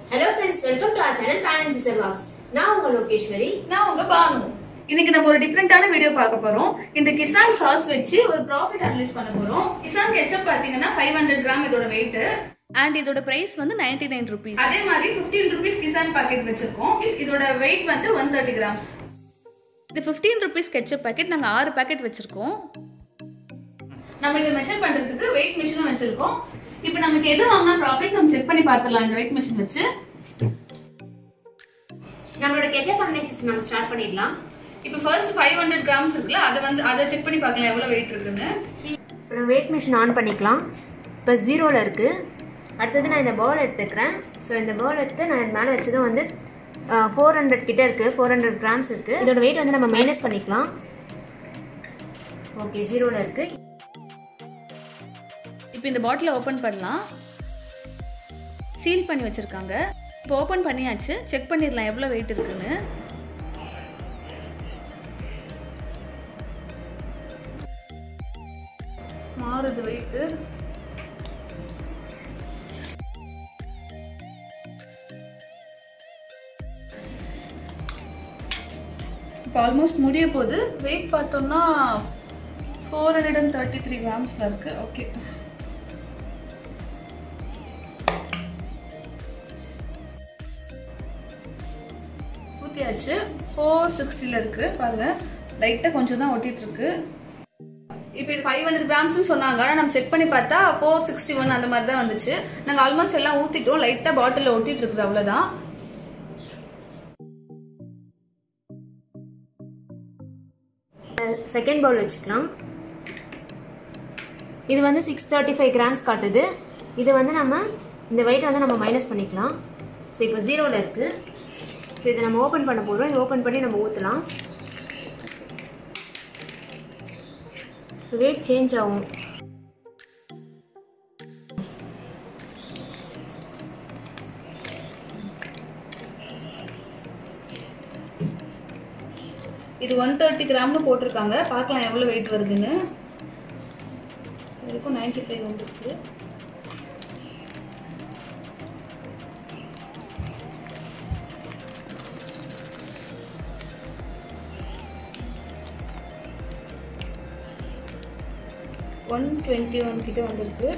Hello friends, welcome to our channel panandscissor vlogs. நான் உங்க லோகேஸ்வரி, நான் உங்க பானு. இன்னைக்கு நம்ம ஒரு டிஃபரெண்டான வீடியோ பார்க்க போறோம். இந்த கிசான் சாஸ் வச்சு ஒரு ப்ராஃபிட் அனலைஸ் பண்ண போறோம். கிசான் கெச்சப் பாத்தீங்கன்னா 500 கிராம் இதோட weight and இதோட பிரைஸ் வந்து 99 rupees. அதே மாதிரி 15 rupees கிசான் பாக்கெட் வச்சிருக்கோம். இதோட weight வந்து 130 grams. இந்த 15 rupees ketchup packet நாங்க 6 packet வச்சிருக்கோம். நம்ம இத மெஷர் பண்றதுக்கு weight machine வச்சிருக்கோம். இப்போ நமக்கு எது வாங்குனா ப்ராஃபிட் நம்ம செக் பண்ணி பார்த்தறலாம் இந்த weight machine வச்சு. நம்மளோட ketchup analysis நம்ம ஸ்டார்ட் பண்ணிடலாம். இப்போ ஃபர்ஸ்ட் 500 grams இருக்குல அத செக் பண்ணி பார்க்கலாம் எவ்வளவு weight இருக்குன்னு. இப்போ நம்ம weight machine ஆன் பண்ணிக்கலாம். இப்போ 0ல இருக்கு. அடுத்து நான் இந்த பவுல் எடுத்துக்கறேன். சோ இந்த பவுல் எடுத்து நான் மேல வச்சதும் வந்து 400 கிட்ட இருக்கு. 400 grams இருக்கு. இதோட weight வந்து நம்ம மைனஸ் பண்ணிக்கலாம். ஓகே 0ல இருக்கு. இப்போ இந்த பாட்டிலை ஓபன் பண்ணலாம். சீல் பண்ணி வச்சிருக்காங்க. இப்போ ஓபன் பண்ணியாச்சு. செக் பண்ணிரலாம் எவ்வளவு weight இருக்குன்னு. மாறுது weight. இப்போ ஆல்மோஸ்ட் முடிய போகுது. weight பார்த்தோம்னா 433 grams இருக்கு. ஓகே. ஊத்தியாச்சு. 460ல இருக்கு. பாருங்க லைட்டா கொஞ்சம் தான் ஒட்டிட்டு இருக்கு. இப்போ இது 500 grams சொன்னாங்க. ஆனா நம்ம செக் பண்ணி பார்த்தா 461 அந்த மாதிரி தான் வந்துச்சு. நாங்க ஆல்மோஸ்ட் எல்லாம் ஊத்திட்டோம். லைட்டா பாட்டில்ல ஒட்டிட்டு இருக்குது அவ்வளவுதான். செகண்ட் பவுல் வச்சுக்கலாம். இது வந்து 635 grams காட்டுது. இது வந்து நம்ம இந்த weight வந்து நம்ம மைனஸ் பண்ணிக்கலாம். ஸோ இப்போ 0ல இருக்கு. ஸோ இதை நம்ம ஓப்பன் பண்ண போகிறோம். இது ஓப்பன் பண்ணி நம்ம ஊற்றலாம். ஸோ weight சேஞ்ச் ஆகும். இது 130 கிராம்னு போட்டிருக்காங்க. பார்க்கலாம் எவ்வளவு weight வருதுன்னு. இதுக்கு 95 வந்துருக்கு. $121 கிட்ட வந்திருக்கு.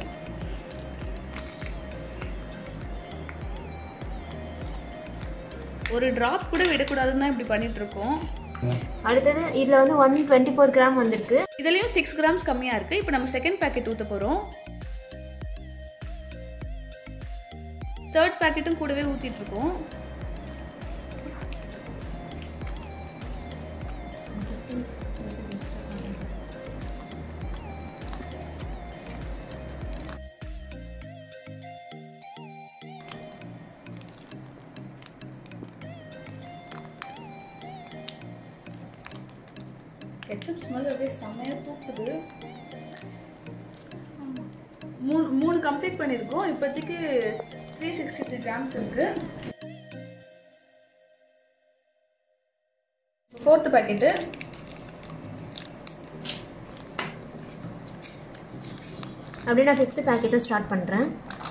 ஒரு டிராப் கூட விடக்கூடாதுன்னு தான் இப்படி பண்ணிட்டு இருக்கோம். அடுத்தது இதில் வந்து 124 கிராம் வந்திருக்கு. இதுலயும் 6 grams கம்மியா இருக்கு. இப்போ நம்ம செகண்ட் பாக்கெட் ஊத்த போறோம். தேர்ட் பாக்கெட்டும் கூடவே ஊத்திட்டு இருக்கோம். கெச்சப் ஸ்மெல் அப்படியே செமையா தூக்குது. மூணு கம்ப்ளீட் பண்ணிருக்கோம். இப்போதைக்கு 363 grams இருக்கு. Fourth packet. அப்படியே நான் 5th பாக்கெட்டும் ஸ்டார்ட் பண்ணுறேன்.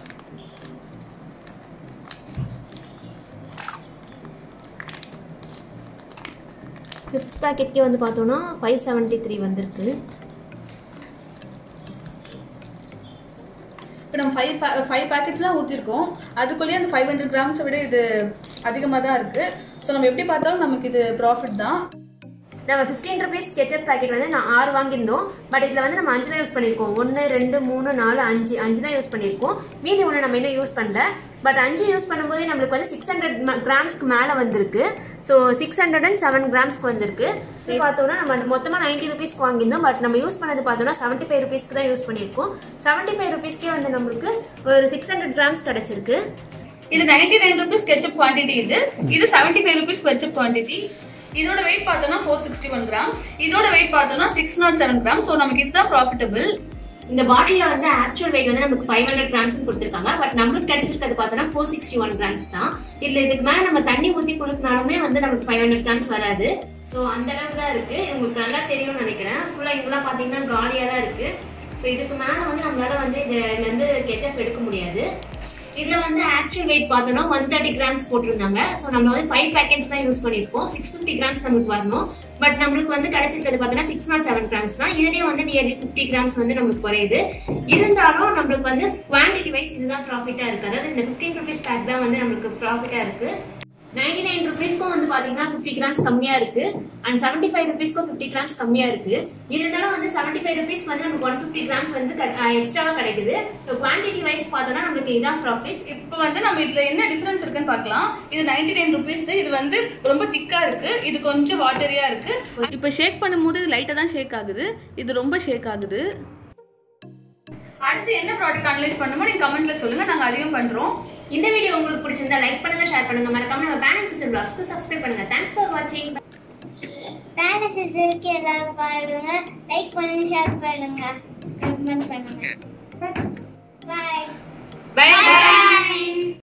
ஃபிஃப்த் பேக்கெட்கே வந்து பார்த்தோன்னா 573 வந்திருக்கு. இப்போ நம்ம 5 பேக்கெட்ஸ்லாம் ஊற்றிருக்கோம். அதுக்குள்ளேயே அந்த 500 grams விட இது அதிகமாக தான் இருக்கு. ஸோ நம்ம எப்படி பார்த்தாலும் நமக்கு இது ப்ராஃபிட் தான். நம்ம 15 rupees கெச்சப் பேக்கெட் வந்து நான் 6 வாங்கியிருந்தோம். பட் இதில் வந்து நம்ம 5 தான் யூஸ் பண்ணியிருக்கோம். 1 2 3 4 5 தான் யூஸ் பண்ணியிருக்கோம். மீதி ஒன்று நம்ம இன்னும் யூஸ் பண்ணல. பட் 5 யூஸ் பண்ணும்போது நம்மளுக்கு வந்து 600 கிராம்ஸ்க்கு மேலே வந்திருக்கு. ஸோ 607 கிராம்ஸ்க்கு வந்திருக்கு. ஸோ பார்த்தோன்னா நம்ம மொத்தமாக 90 rupeesக்கு வாங்கியிருந்தோம். பட் நம்ம யூஸ் பண்ணது பார்த்தோன்னா 75 rupeesக்கு தான் யூஸ் பண்ணியிருக்கோம். 75 rupeesக்கே வந்து நம்மளுக்கு ஒரு 600 grams கிடைச்சிருக்கு. இது 99 rupees கெச்சப் குவான்டிட்டி. இது 75 rupees கெச்சப் குவான்டிட்டி. இதோட weight பார்த்தோம்னா 461 grams. இதோட weight பார்த்தோம்னா 607 grams. ஸோ நமக்கு இதுதான் ப்ராஃபிட்டபிள். இந்த பாட்டில வந்து ஆக்சுவல் weight வந்து நமக்கு 500 grams கொடுத்திருக்காங்க. பட் நமக்கு கிடைச்சிருக்கிறது பார்த்தோன்னா 461 grams தான். இதுக்கு மேல நம்ம தண்ணி ஊத்தி குளுக்குனாலுமே வந்து நமக்கு 500 grams வராது. ஸோ அந்த அளவுக்கு தான் இருக்கு. உங்களுக்கு நல்லா தெரியும்னு நினைக்கிறேன். ஃபுல்லா இங்கெல்லாம் பாத்தீங்கன்னா காலியா தான் இருக்கு. ஸோ இதுக்கு மேல வந்து நம்மளால வந்து இதுல இருந்து கெச்சப் எடுக்க முடியாது. இதுல வந்து ஆக்சுவல் வெயிட் பார்த்தோம்னா 130 கிராம்ஸ் போட்டிருந்தாங்க. ஸோ நம்ம வந்து 5 பேக்கெட்ஸ் தான் யூஸ் பண்ணியிருக்கோம். 650 கிராம்ஸ் நமக்கு வரணும். பட் நம்மளுக்கு வந்து கிடைச்சிருக்கிறது பார்த்தோம்னா 607 கிராம்ஸ் தான். இதுலேயே வந்து நியர்லி 50 கிராம்ஸ் வந்து நமக்கு குறையுது. இருந்தாலும் நம்மளுக்கு வந்து குவான்டிட்டி வைஸ் இதுதான் ப்ராஃபிட்டா இருக்கு. அதாவது இந்த 15 rupees பேக் தான் வந்து நம்மளுக்கு ப்ராஃபிட்டா இருக்கு. 99 rupeesக்கும் வந்து பாத்தீங்கன்னா 50 கிராம்ஸ் கம்மியா இருக்கு. அண்ட் 75 rupeesக்கும் 50 கிராம்ஸ் கம்மியா இருக்கு. இருந்தாலும் வந்து 75 rupeesக்கு வந்து நமக்கு 150 கிராம்ஸ் வந்து எக்ஸ்ட்ராவா கிடைக்குது. ஸோ குவான்டிட்டி வைஸ் பார்த்தோம்னா நம்மளுக்கு இதான் ப்ராஃபிட். இப்போ வந்து நம்ம இதுல என்ன டிஃபரன்ஸ் இருக்குன்னு பார்க்கலாம். இது 99 rupees, இது வந்து ரொம்ப திக்கா இருக்கு, இது கொஞ்சம் வாட்டரியா இருக்கு. இப்போ ஷேக் பண்ணும்போது இது லைட்டாக தான் ஷேக் ஆகுது, இது ரொம்ப ஷேக் ஆகுது. அடுத்து என்ன ப்ராடக்ட் அனலைஸ் பண்ணுமோ நீங்க கமெண்ட்ல சொல்லுங்க, நாங்க அதையும் பண்றோம். இந்த வீடியோ உங்களுக்கு பிடிச்சிருந்தா லைக் பண்ணுங்க, ஷேர் பண்ணுங்க, மறக்காம நம்ம பேனன் சிசர் vlogsக்கு சப்ஸ்கிரைப் பண்ணுங்க. தேங்க்ஸ் ஃபார் வாட்சிங். பேனன் சிசருக்கு எல்லாரும் பாருங்க, லைக் பண்ணுங்க, ஷேர் பண்ணுங்க, கமெண்ட் பண்ணுங்க. Bye by.